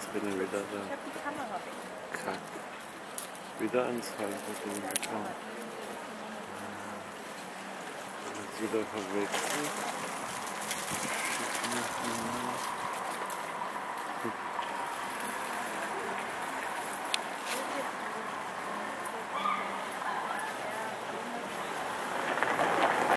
bin ich wieder da. Ich hab die Kamera weg. Kack. Wieder Anzeige den Account. Jetzt wieder verwechselt.